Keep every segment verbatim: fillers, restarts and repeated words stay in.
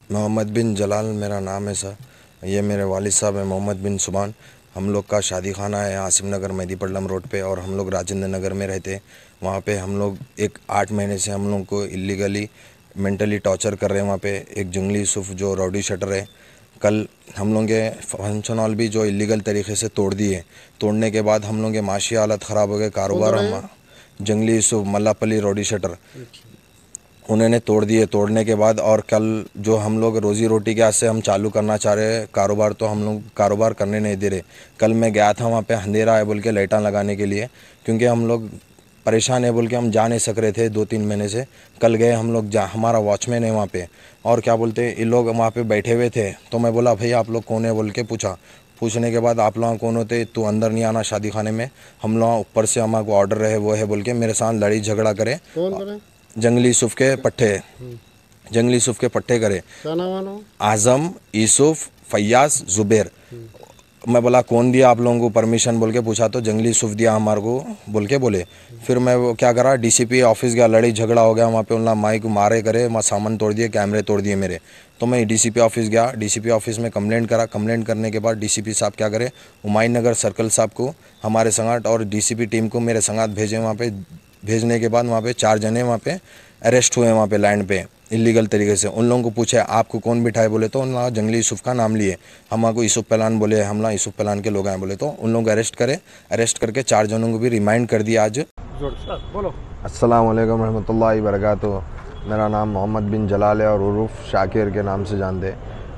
मोहम्मद बिन जलाल मेरा नाम है सर। ये मेरे वालिद साहब हैं मोहम्मद बिन सुबान। हम लोग का शादी खाना है आसिफ नगर मेहदीपट्टनम रोड पे और हम लोग राजेंद्र नगर में रहते। वहाँ पे हम लोग एक आठ महीने से हम लोग को इलीगली मेंटली टॉर्चर कर रहे हैं। वहाँ पे एक जंगली यूसुफ जो राउडी शटर है, कल हम लोग के फंक्शन हॉल भी जो इलीगल तरीके से तोड़ दिए। तोड़ने के बाद हम लोग के माशी हालत ख़राब हो गए, कारोबार हम जंगली यूसुफ मल्लापल्ली राउडी शटर उन्होंने तोड़ दिए। तोड़ने के बाद और कल जो हम लोग रोज़ी रोटी के आस से हम चालू करना चाह रहे हैं कारोबार, तो हम लोग कारोबार करने नहीं दे रहे। कल मैं गया था वहाँ पे अंधेरा है बोल के लाइटां लगाने के लिए, क्योंकि हम लोग परेशान है बोल के हम जा नहीं सक रहे थे दो तीन महीने से। कल गए हम लोग, जा हमारा वॉचमैन है वहाँ पे और क्या बोलते ये लोग वहाँ पे बैठे हुए थे। तो मैं बोला भैया आप लोग कौन है बोल के पूछा। पूछने के बाद आप लोग कौन होते, तू अंदर नहीं आना शादी खाने में, हम लोग ऊपर से हमारे को ऑर्डर है वो है बोल के मेरे साथ लड़ी झगड़ा करे। जंगली यूसुफ के पट्टे जंगली यूसुफ के पट्टे करे। क्या नाम है? आज़म, यूसुफ, फैयाज, जुबैर। मैं बोला कौन दिया आप लोगों को परमिशन बोल के पूछा, तो जंगली यूसुफ दिया हमारे को बोल के बोले। फिर मैं वो क्या करा, डीसीपी ऑफिस गया, लड़ी झगड़ा हो गया वहाँ पे। उन्होंने माइक मारे करे, मैं सामान तोड़ दिए, कैमरे तोड़ दिए मेरे। तो मैं डीसीपी ऑफिस गया, डीसीपी ऑफिस में कंप्लेंट करा। कंप्लेंट करने के बाद डीसीपी साहब क्या करे, हुमायूं नगर सर्कल साहब को हमारे संगाट और डीसीपी टीम को मेरे संगात भेजे। वहाँ पे भेजने के बाद वहाँ पे चार जने वहाँ पे अरेस्ट हुए वहाँ पे लैंड पे इलीगल तरीके से। उन लोगों को पूछे आपको कौन बिठाए बोले, तो उन्होंने जंगली यूसुफ का नाम लिए। हम को यूसुफ पलान बोले, हमला यूसुफ पलान के लोग आए बोले, तो उन लोग अरेस्ट करे। अरेस्ट करके चार जनों को भी रिमाइंड कर दिया आज। बोलो। अस्सलाम वालेकुम रहमतुल्लाहि बरकातुहू। मेरा नाम मोहम्मद बिन जलाल है और उर्फ शाकिर के नाम से जानते।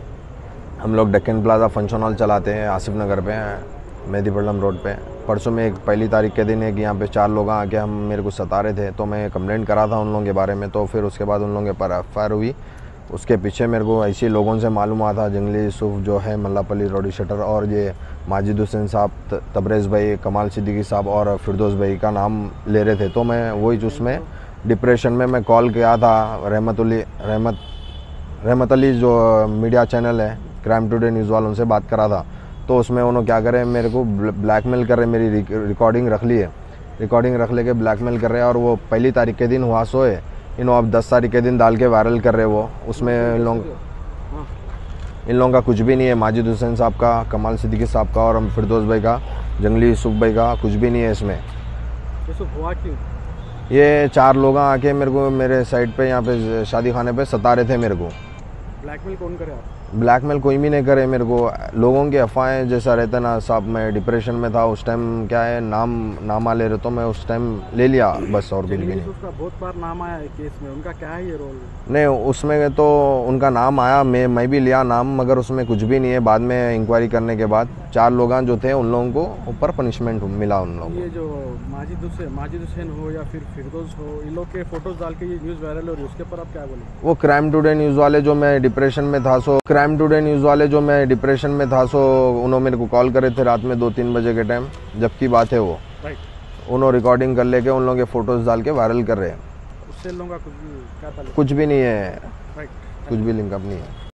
हम लोग डेक्कन प्लाजा फंक्शन हॉल चलाते हैं आसिफ नगर पे, मेहदीपट्टनम रोड पे। परसों में एक पहली तारीख के दिन है कि यहाँ पे चार लोग आके हम मेरे को सता रहे थे, तो मैं कंप्लेंट करा था उन लोगों के बारे में। तो फिर उसके बाद उन लोगों के पर एफ आई आर हुई। उसके पीछे मेरे को ऐसे लोगों से मालूम हुआ था जंगली यूसुफ जो है मल्लापल्ली राउडी शटर और ये माजिद हुसैन साहब, तबरेज़ भाई, कमाल सिद्दीकी साहब और फिरदौस भाई का नाम ले रहे थे। तो मैं वही उसमें डिप्रेशन में मैं कॉल किया था रहमतुल्ली रहमत रहमत अली जो मीडिया चैनल है क्राइम टुडे न्यूज़ वालों से बात करा था। तो उसमें उन्होंने क्या करे, मेरे को ब्लैकमेल कर रहे, मेरी रिकॉर्डिंग रख ली है। रिकॉर्डिंग रख ले के ब्लैकमेल कर रहे हैं और वो पहली तारीख के दिन हुआ सो है, इन अब दस तारीख के दिन डाल के वायरल कर रहे वो। उसमें इन लोग इन लोगों का कुछ भी नहीं है, माजिद हुसैन साहब का, कमाल सिद्दीकी साहब का और फिरदौस भाई का, जंगली यूसुफ भाई का कुछ भी नहीं है इसमें। हुआ क्यों? ये चार लोग आके मेरे को मेरे साइड पे यहाँ पे शादी खाने पे सता रहे थे मेरे को। ब्लैकमेल कौन करे आप? ब्लैकमेल कोई भी नहीं करे मेरे को। लोगों की अफवाहें जैसा रहता ना साहब, मैं डिप्रेशन में था उस टाइम, क्या है नाम नामा ले रहे, तो मैं उस टाइम ले लिया बस, और कुछ भी नहीं। उसका बहुत बार नाम आया है केस में, उनका क्या है ये रोल? नहीं, उसमें तो उनका नाम आया, मैं मैं भी लिया नाम, मगर उसमें कुछ भी नहीं है। बाद में इंक्वायरी करने के बाद चार लोग जो थे उन लोगों को ऊपर पनिशमेंट मिला उन लोगों को। ये जो माजिद हुसैन माजिद हुसैन हो या फिर फिरदौस हो, इन लोग के फोटोज डाल के ये न्यूज़ वायरल हो रही है, उसके ऊपर आप क्या बोले? वो क्राइम टुडे न्यूज़ वाले जो मैं डिप्रेशन में था सो क्राइम टुडे न्यूज़ वाले जो मैं डिप्रेशन में था सो उन्होंने मेरे को कॉल करे थे रात में दो तीन बजे के टाइम, जबकि बात है वो। उन्होंने रिकॉर्डिंग कर लेके उन लोगों के फोटोज डाल के वायरल कर रहे हैं। उससे लोगों का कुछ भी क्या था? कुछ भी नहीं है, कुछ भी लिंकअप नहीं है।